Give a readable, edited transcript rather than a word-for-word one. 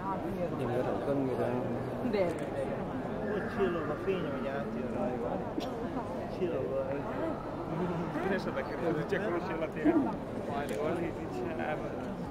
Ilyen örökön, De. Hogy csillog a fény, hogy átjön rajta. Csillog a... Kenesetek kerül, csak most jön a tér. Majd oldít, így sem.